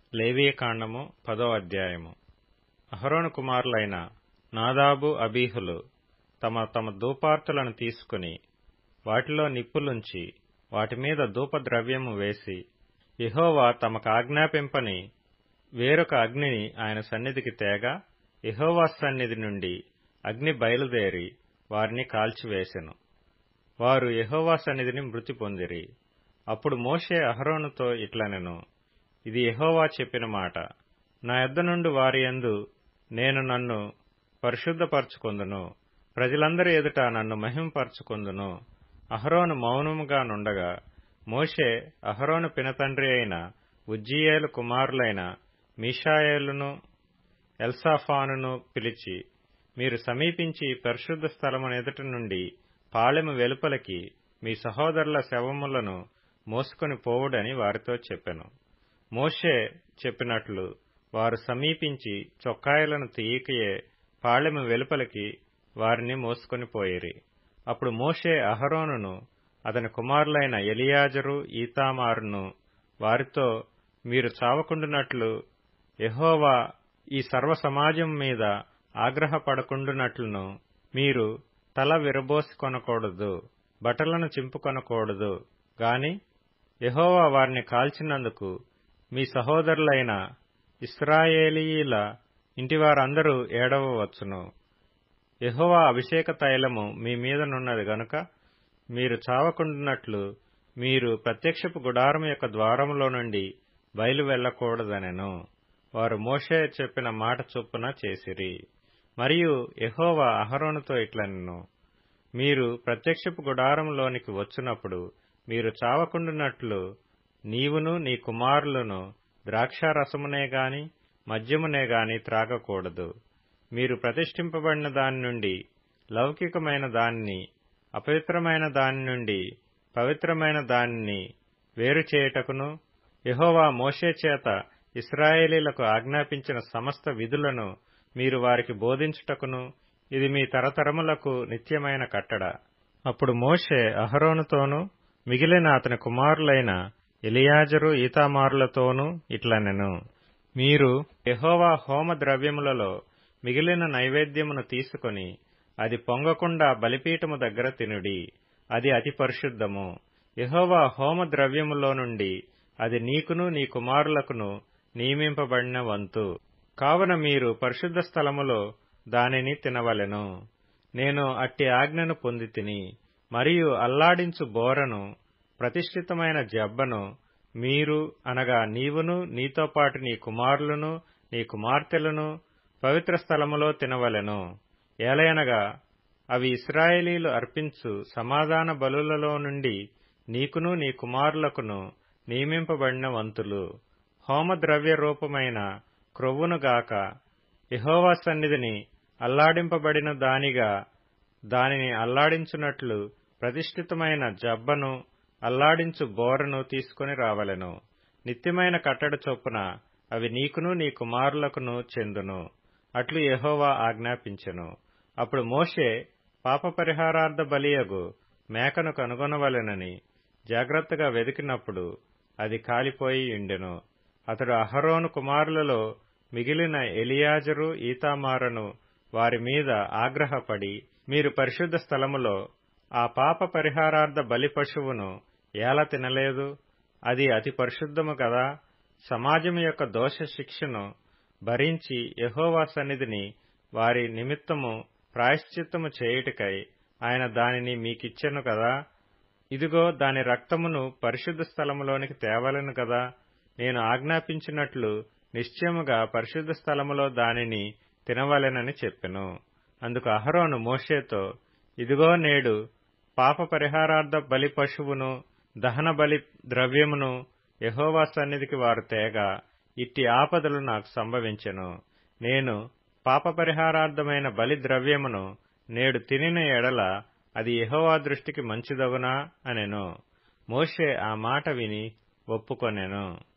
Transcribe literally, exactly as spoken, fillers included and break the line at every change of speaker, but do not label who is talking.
లేవీకాండము పదో అధ్యాయము. అహరోను కుమారులైన నాదాబు అబీహులు తమ తమ ధూపార్తులను తీసుకుని వాటిలో నిప్పులుంచి వాటి మీద ధూపద్రవ్యము వేసి యెహోవా తమకు ఆజ్ఞాపింపని వేరొక అగ్నిని ఆయన సన్నిధికి తేగా యెహోవా సన్నిధి నుండి అగ్ని బయలుదేరి వారిని కాల్చివేసెను. వారు యెహోవా సన్నిధిని మృతి పొందిరి. అప్పుడు మోషే అహరోనుతో ఇట్లనెను, ఇది యెహోవా చెప్పిన మాట. నా యొద్ద నుండి వారి యందు నేను నన్ను పరిశుద్ధపరచుకొందును, ప్రజలందరి ఎదుట నన్ను మహిమపరచుకొందును. అహరోను మౌనముగా నుండగా మోషే అహరోను పినతండ్రి అయిన ఉజ్జీయేలు కుమారులైన మీషాయేలును ఎల్సాఫానును పిలిచి, మీరు సమీపించి పరిశుద్ధ స్థలము ఎదుట నుండి పాళెము వెలుపలికి మీ సహోదరుల శవములను మోసుకొని పోవుడని వారితో చెప్పెను. మోషే చెప్పినట్లు వారు సమీపించి చొక్కాయలను తీయకయే పాళెము వెలుపలికి వారిని మోసుకొని పోయిరి. అప్పుడు మోషే అహరోనును అతని కుమారులైన ఎలియాజరు ఈతామారును వారితో, మీరు చావకుండునట్లు యెహోవా ఈ సర్వ సమాజం మీద ఆగ్రహపడకుండునట్లును మీరు తల విరబోసుకొనకూడదు, బట్టలను చింపుకొనకూడదు గాని యెహోవా వారిని కాల్చినందుకు మీ సహోదరులైన ఇశ్రాయేలీయుల ఇంటివారందరూ ఏడవవచ్చును. యెహోవా అభిషేక తైలము మీ మీదనున్నది గనుక మీరు చావకుండునట్లు మీరు ప్రత్యక్షపు గుడారము యొక్క ద్వారములో నుండి బయలు వెళ్లకూడదనెను. వారు మోషే చెప్పిన మాట చొప్పున చేసిరి. మరియు యెహోవా అహరోనుతో ఇట్లనెను, మీరు ప్రత్యక్షపు గుడారములోనికి వచ్చినప్పుడు మీరు చావకుండునట్లు నీవును నీ కుమారులను ద్రాక్షారసమునే గాని మద్యమునే గాని త్రాగకూడదు. మీరు ప్రతిష్ఠింపబడిన దాని నుండి లౌకికమైన దానిని, అపవిత్రమైన దాని నుండి పవిత్రమైన దానిని వేరు చేయుటకును యెహోవా మోషే చేత ఇశ్రాయేలీలకు ఆజ్ఞాపించిన సమస్త విధులను మీరు వారికి బోధించుటకును ఇది మీ తరతరములకు నిత్యమైన కట్టడ. అప్పుడు మోషే అహరోనుతోనూ మిగిలిన అతని కుమారులైన ఎలియాజరు ఈతామారులతోనూ ఇట్లనెను, మీరు యెహోవా హోమ ద్రవ్యములలో మిగిలిన నైవేద్యమును తీసుకొని అది పొంగకుండా బలిపీఠము దగ్గర తినుడి. అది అతి పరిశుద్ధము. యెహోవా హోమ ద్రవ్యములో నుండి అది నీకును నీ కుమారులకును నియమింపబడిన వంతు. కావున మీరు పరిశుద్ధ స్థలములో దానిని తినవలెను. నేను అట్టి ఆజ్ఞను పొందితిని. మరియు అల్లాడించు బోరను, ప్రతిష్ఠితమైన జబ్బను మీరు అనగా నీవును నీతో పాటు నీ కుమారులను నీ కుమార్తెలను పవిత్ర స్థలములో తినవలెను. ఏలయనగా అవి ఇశ్రాయేలీలు అర్పించు సమాధాన బలులలో నుండి నీకును నీ కుమారులకును నియమింపబడిన వంతులు. హోమద్రవ్య రూపమైన క్రొవ్వునుగాక యెహోవా సన్నిధిని అల్లాడింపబడిన దానిగా దానిని అల్లాడించునట్లు ప్రతిష్ఠితమైన జబ్బను, అల్లాడించు బోరను తీసుకుని రావలెను. నిత్యమైన కట్టడ చొప్పున అవి నీకును నీ కుమారులకును చెందును. అట్లు యెహోవా ఆజ్ఞాపించెను. అప్పుడు మోషే పాపపరిహారార్థ బలియగు మేకను కనుగొనవలెనని జాగ్రత్తగా వెదికినప్పుడు అది కాలిపోయి ఉండెను. అతడు అహరోను కుమారులలో మిగిలిన ఎలియాజరు ఈతామారును వారి మీద ఆగ్రహపడి, మీరు పరిశుద్ధ స్థలములో ఆ పాప పరిహారార్థ బలి పశువును ఎలా తినలేదు? అది అతి పరిశుద్ధము కదా. సమాజము యొక్క దోష శిక్షను భరించి యెహోవా సన్నిధిని వారి నిమిత్తము ప్రాయశ్చిత్తము చేయుటకై ఆయన దానిని మీకిచ్చెను కదా. ఇదిగో దాని రక్తమును పరిశుద్ధ స్థలములోనికి తేవలెను కదా. నేను ఆజ్ఞాపించినట్లు నిశ్చయముగా పరిశుద్ధ స్థలములో దానిని తినవలెనని చెప్పెను. అందుకు అహరోను మోషేతో, ఇదిగో నేడు పాప పరిహారార్థ బలి పశువును దహన బలి ద్రవ్యమును యెహోవా సన్నిధికి వారు తేగా ఇట్టి ఆపదలు నాకు సంభవించెను. నేను పాప పరిహారార్థమైన బలి ద్రవ్యమును నేడు తినిన ఎడల అది యెహోవా దృష్టికి మంచిదగునా అనెను. మోషే ఆ మాట విని ఒప్పుకొనెను.